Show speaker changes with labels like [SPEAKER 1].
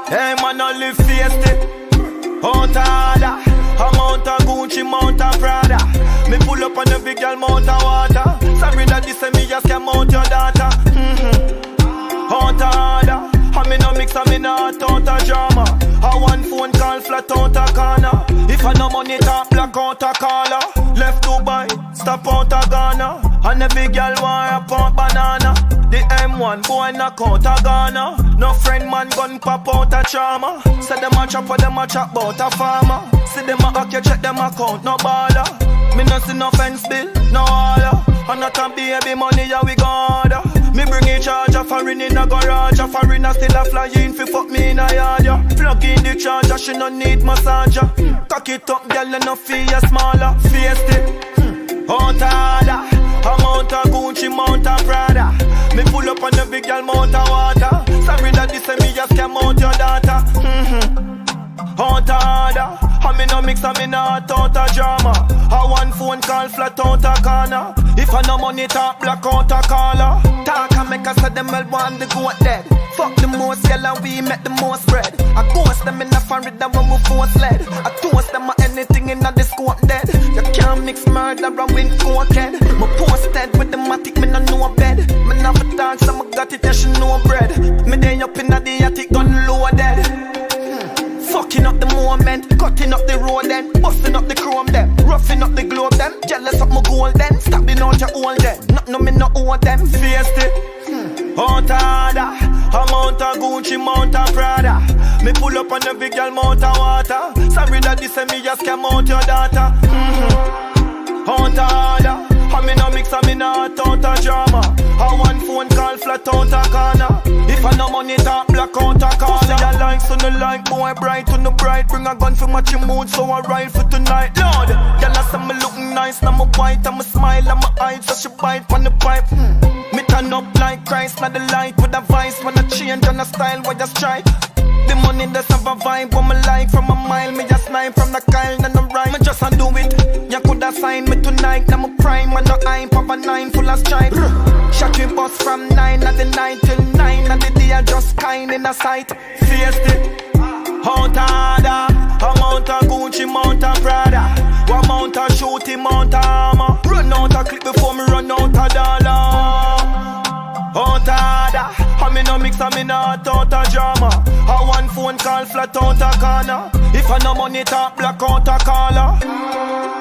[SPEAKER 1] Hey man, I live Feisty. Out harder. Amount of Gucci, mount of Prada. Me pull up on the big girl, mount of water. Sorry that this me just came out your daughter. Out harder. I me no mix, I me not out of drama. I one phone call flat out a corner. If I no money talk, black out a caller. Left Dubai, stop out a Ghana. And the big girl want a pump banana. The M1 boy knock out a Ghana. No friend man gun pop out a charmer. Say them a chop for them a chop bout a farmer. See them a hack you check them account no baller. Me no see no fence bill, no order. And not a baby money yeah we gon' order. Me bring a charger foreign in a garage. A foreigner still a fly in fi fuck me in a yard yeah. Plug in the charger, she no need massager. Cock it up girl and no feel smaller. Feisty, out harder. Amount of Gucci, mount of Prada. Me pull up on the big girl, mount of water. Sorry that this me just came out your daughter. Out harder. I me no mix, I me not out a drama. I one phone call flat out a corner. If I no money talk, black out a caller. Talk and make us say them well want the goat dead. Fuck the most girl and we make the most bread. I ghost them in the foreign that when we force led. I toast them at anything in the scope dead. You can't mix murder and with cokehead. Me posted with the matic, me no know bed. Me never dance, so me got it, yeah she know bread. Me day up in the attic, gun loaded. Fucking up the moment, cutting up the road then, busting up the chrome them, roughing up the globe them, jealous of my gold then, stabbing out your old then, not no me no owe them. Feisty, out harder, amount of Gucci, mount of Prada. Me pull up on the big girl, mount of water. Sorry that this me just came out your daughter. Out harder, I me no mix, I me not out a drama. I one phone call flat out a corner. If I no money talk, black out a caller. See I like, so no like, boy bright to no bright. Bring a gun for match your mood, so I ride for tonight. Lord, y'all say me looking nice, now me white, and me smile, and my eyes, so she bite on the pipe. Me turn up like Christ, not the light with a vice. When I change on the style, why you strike? The money does have a vibe, what me like from a mile. Me just snipe from the Kyle, and I'm right. Me just undo it. You coulda signed me tonight, now my prime, and no hype of a 9 full of stripe. Shot you bus from 9 at the night till 9 at the day, I just kind in a sight. Feisty, out harder. Amount of Gucci, mount of Prada. One mount of shooting, mount of armor. Run out a clip before me run out a dollar. Out harder. I me no mix, I me not out a drama. I one phone call flat out a corner. If I no money talk, black out a caller.